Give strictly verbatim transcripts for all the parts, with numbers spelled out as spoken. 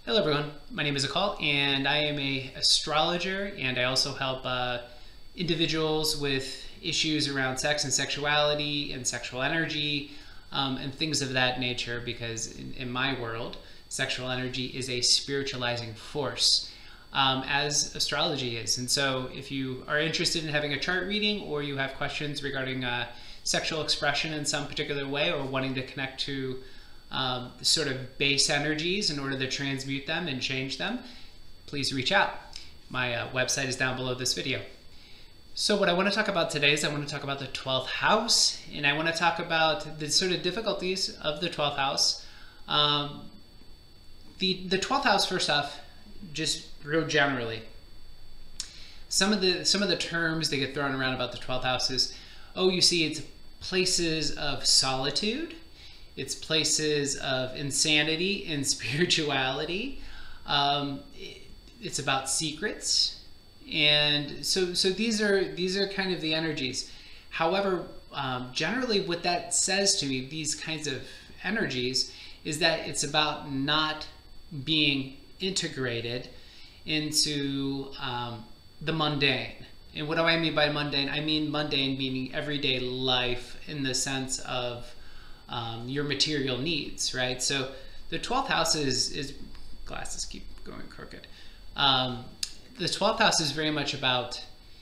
Hello everyone, my name is Akal and I am a astrologer, and I also help uh, individuals with issues around sex and sexuality and sexual energy um, and things of that nature, because in, in my world, sexual energy is a spiritualizing force, um, as astrology is. And so if you are interested in having a chart reading, or you have questions regarding uh, sexual expression in some particular way, or wanting to connect to Um, sort of base energies in order to transmute them and change them, please reach out. My uh, website is down below this video. So what I want to talk about today is I want to talk about the twelfth house, and I want to talk about the sort of difficulties of the twelfth house. Um, the, the twelfth house, first off, just real generally, some of the some of the terms that get thrown around about the twelfth house is, oh, you see, it's places of solitude. It's places of insanity and spirituality. Um, it's about secrets, and so so these are these are kind of the energies. However, um, generally, what that says to me, these kinds of energies, is that it's about not being integrated into um, the mundane. And what do I mean by mundane? I mean mundane meaning everyday life, in the sense of Um, your material needs, right? So the twelfth house is, is glasses keep going crooked. Um, the twelfth house is very much about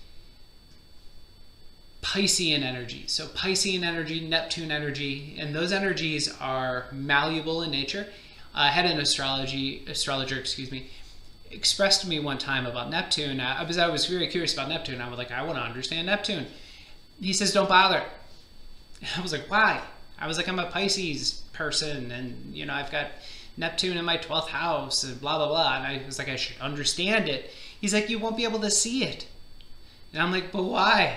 Piscean energy. So Piscean energy, Neptune energy, and those energies are malleable in nature. I had an astrology astrologer, excuse me, expressed to me one time about Neptune. I was I was very curious about Neptune. I was like, I want to understand Neptune. He says, don't bother. I was like, why? I was like, I'm a Pisces person, and you know, I've got Neptune in my twelfth house, and blah blah blah. And I was like, I should understand it. He's like, you won't be able to see it. And I'm like, but why?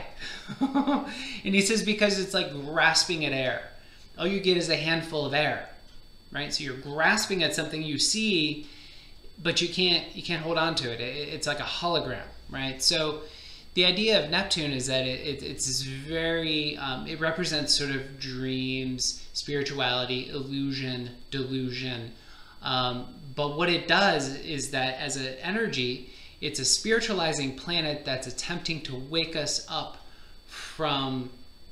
And he says, because it's like grasping at air. All you get is a handful of air, right? So you're grasping at something you see, but you can't you can't hold on to it. It's like a hologram, right? So the idea of Neptune is that it, it, it's very, um, it represents sort of dreams, spirituality, illusion, delusion. Um, but what it does is that as an energy, it's a spiritualizing planet that's attempting to wake us up from,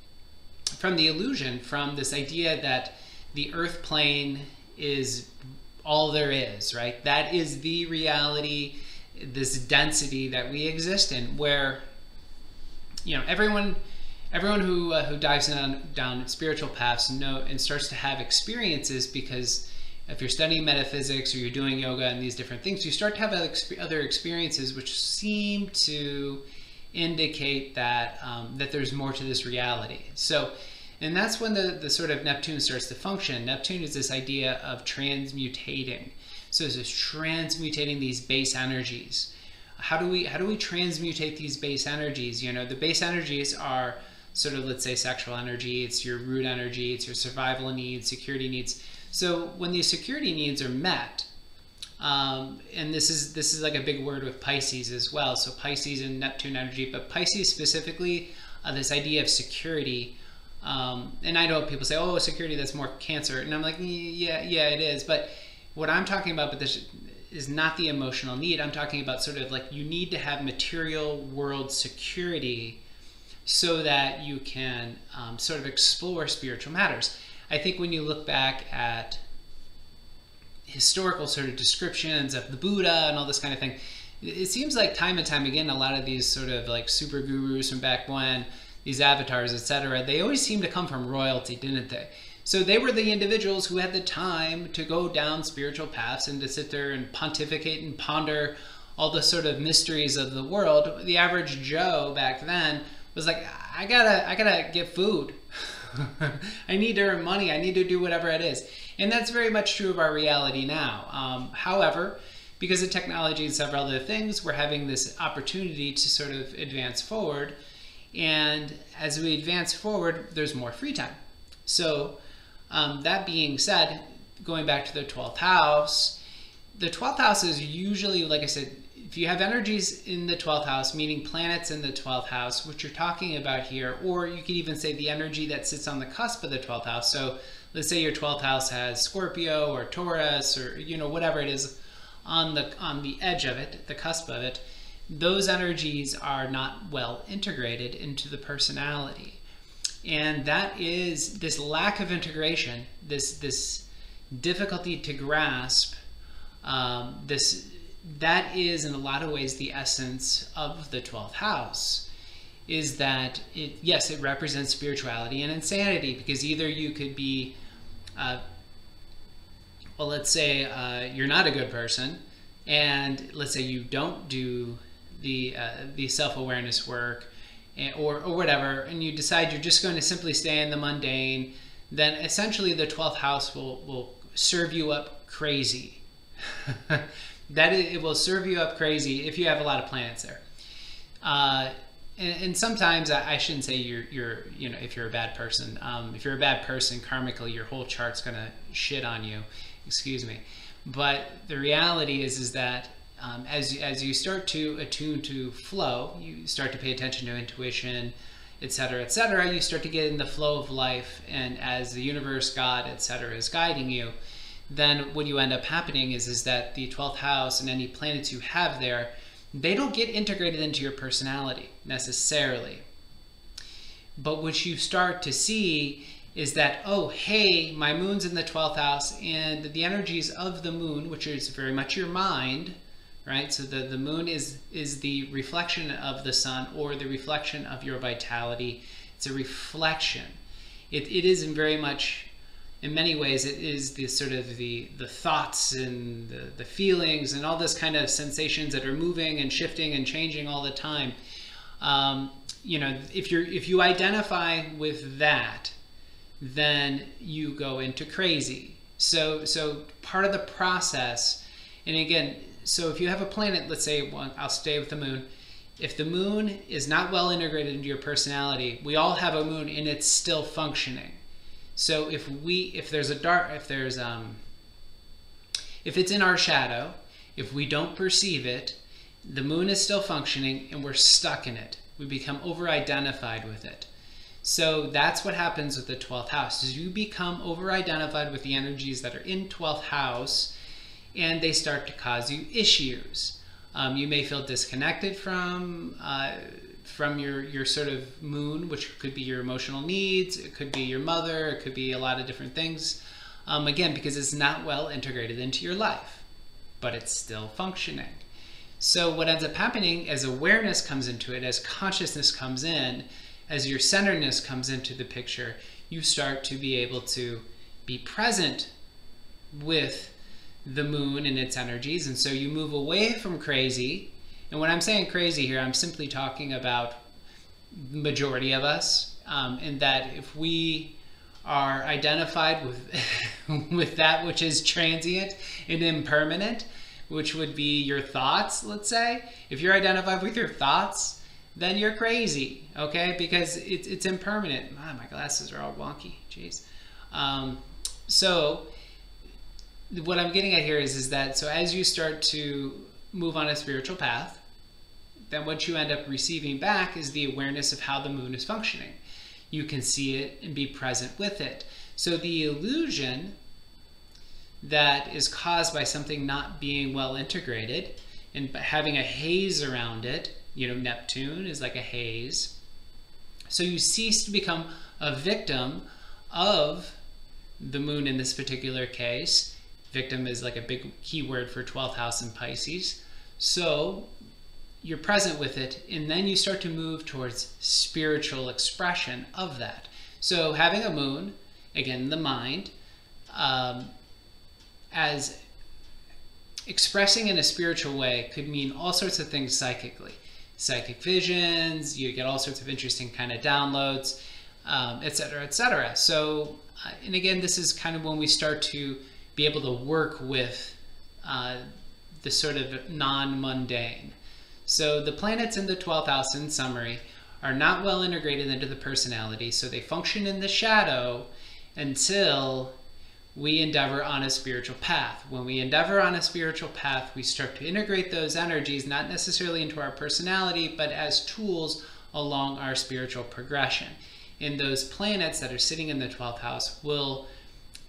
from the illusion, from this idea that the earth plane is all there is, right? That is the reality, this density that we exist in, where you know, everyone, everyone who uh, who dives down down spiritual paths know and starts to have experiences, because if you're studying metaphysics or you're doing yoga and these different things, you start to have other experiences which seem to indicate that um, that there's more to this reality. So, and that's when the the sort of Neptune starts to function. Neptune is this idea of transmutating. So it's just transmutating these base energies. How do we how do we transmutate these base energies? You know, the base energies are sort of, let's say, sexual energy. It's your root energy. It's your survival needs, security needs. So when these security needs are met, um, and this is this is like a big word with Pisces as well. So Pisces and Neptune energy, but Pisces specifically, uh, this idea of security. Um, and I know people say, oh, security, that's more Cancer, and I'm like, yeah, yeah, it is. But what I'm talking about, but this is not the emotional need. I'm talking about sort of like, you need to have material world security so that you can um, sort of explore spiritual matters. I think when you look back at historical sort of descriptions of the Buddha and all this kind of thing, it seems like time and time again, a lot of these sort of like super gurus from back when, these avatars, et cetera, they always seem to come from royalty, didn't they? So they were the individuals who had the time to go down spiritual paths and to sit there and pontificate and ponder all the sort of mysteries of the world. The average Joe back then was like, I gotta, I gotta get food. I need to earn money. I need to do whatever it is. And that's very much true of our reality now. Um, however, because of technology and several other things, we're having this opportunity to sort of advance forward. And as we advance forward, there's more free time. So Um, that being said, going back to the twelfth house, the twelfth house is usually, like I said, if you have energies in the twelfth house, meaning planets in the twelfth house, which you're talking about here, or you could even say the energy that sits on the cusp of the twelfth house. So let's say your twelfth house has Scorpio or Taurus or, you know, whatever it is, on the on the edge of it, the cusp of it, those energies are not well integrated into the personality. And that is this lack of integration, this this difficulty to grasp, um, this that is in a lot of ways the essence of the twelfth house, is that it, yes, it represents spirituality and insanity, because either you could be, uh, well, let's say uh, you're not a good person, and let's say you don't do the uh, the self-awareness work, and, or or whatever, and you decide you're just going to simply stay in the mundane, then essentially the twelfth house will will serve you up crazy. That is, it will serve you up crazy if you have a lot of planets there. Uh, and, and sometimes I, I shouldn't say you're you're you know if you're a bad person. Um, if you're a bad person, karmically, your whole chart's gonna shit on you. Excuse me. But the reality is is that um, as as you start to attune to flow, you start to pay attention to intuition, et cetera, et cetera. You start to get in the flow of life, and as the universe, God, et cetera, is guiding you, then what you end up happening is is that the twelfth house and any planets you have there, they don't get integrated into your personality necessarily. But what you start to see is that, oh, hey, my moon's in the twelfth house, and the energies of the moon, which is very much your mind, right? So the, the moon is, is the reflection of the sun, or the reflection of your vitality. It's a reflection. It, it is in very much, in many ways, it is the sort of the, the thoughts and the, the feelings and all this kind of sensations that are moving and shifting and changing all the time. Um, you know, if you're if you identify with that, then you go into crazy. So so part of the process, and again, so if you have a planet, let's say, well, I'll stay with the moon. If the moon is not well integrated into your personality, we all have a moon and it's still functioning. So if we, if there's a dark, if there's, um, if it's in our shadow, if we don't perceive it, the moon is still functioning and we're stuck in it. We become over-identified with it. So that's what happens with the twelfth house, is you become over-identified with the energies that are in twelfth house, and they start to cause you issues. Um, you may feel disconnected from, uh, from your, your sort of moon, which could be your emotional needs, it could be your mother, it could be a lot of different things. Um, again, because it's not well integrated into your life, but it's still functioning. So what ends up happening as awareness comes into it, as consciousness comes in, as your centeredness comes into the picture, you start to be able to be present with the moon and its energies. And so you move away from crazy. And when I'm saying crazy here, I'm simply talking about the majority of us, um, in that if we are identified with, with that which is transient and impermanent, which would be your thoughts, let's say, if you're identified with your thoughts, then you're crazy, okay? Because it's, it's impermanent. Ah, my glasses are all wonky, jeez. Um, so what I'm getting at here is, is that, so as you start to move on a spiritual path, then what you end up receiving back is the awareness of how the moon is functioning. You can see it and be present with it. So the illusion that is caused by something not being well integrated and having a haze around it, you know, Neptune is like a haze. So you cease to become a victim of the moon in this particular case. Victim is like a big keyword for twelfth house in Pisces. So you're present with it, and then you start to move towards spiritual expression of that. So having a moon, again, the mind, um, as expressing in a spiritual way could mean all sorts of things psychically. Psychic visions, you get all sorts of interesting kind of downloads, um, et cetera, et cetera. So, uh, and again, this is kind of when we start to be able to work with uh, the sort of non-mundane. So the planets in the twelfth house, in summary, are not well integrated into the personality, so they function in the shadow until we endeavor on a spiritual path. When we endeavor on a spiritual path, we start to integrate those energies, not necessarily into our personality, but as tools along our spiritual progression. And those planets that are sitting in the twelfth house will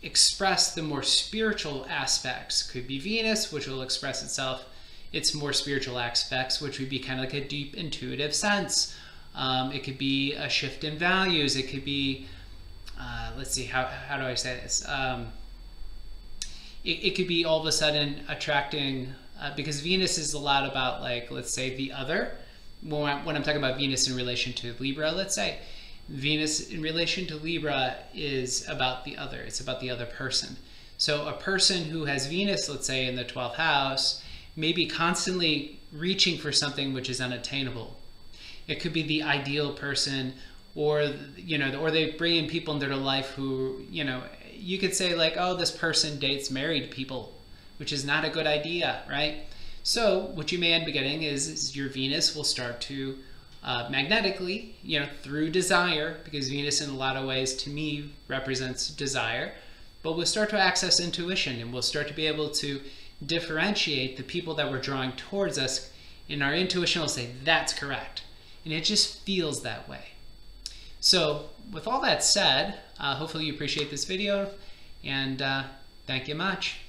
express the more spiritual aspects. Could be Venus, which will express itself its more spiritual aspects, which would be kind of like a deep intuitive sense. Um, it could be a shift in values. It could be, uh, let's see, how, how do I say this? Um, it, it could be all of a sudden attracting, uh, because Venus is a lot about, like, let's say the other. When, I, when I'm talking about Venus in relation to Libra, let's say, Venus in relation to Libra is about the other. It's about the other person. So a person who has Venus, let's say, in the twelfth house, may be constantly reaching for something which is unattainable. It could be the ideal person, or, you know, or they bring in people into their life who, you know, you could say like, oh, this person dates married people, which is not a good idea, right? So what you may end up getting is, is your Venus will start to uh, magnetically, you know, through desire, because Venus in a lot of ways to me represents desire, but we'll start to access intuition, and we'll start to be able to differentiate the people that we're drawing towards us, and our intuition will say, that's correct. And it just feels that way. So with all that said, uh, hopefully you appreciate this video, and uh, thank you much.